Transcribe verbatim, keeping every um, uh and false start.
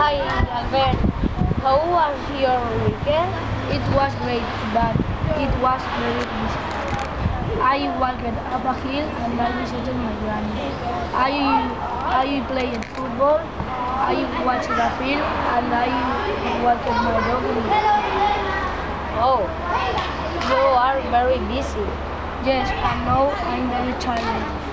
Hi Albert, how was your weekend? It was great, but it was very busy. I walked up a hill and I visited my granny. I I played football. I watched a film and I walked my dog in the park. Oh, you are very busy. Yes, and now I'm very tired.